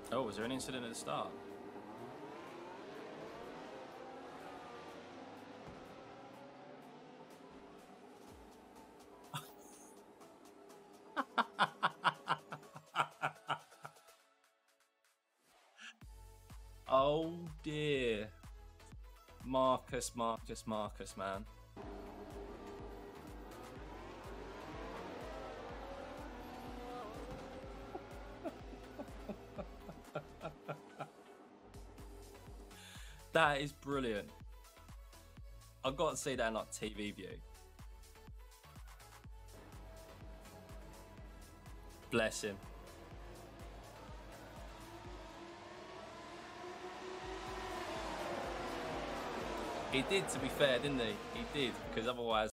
Oh, was there an incident at the start? Oh dear. Marcus, man. That is brilliant. I've got to see that in like TV view. Bless him. He did, to be fair, didn't he? He did, because otherwise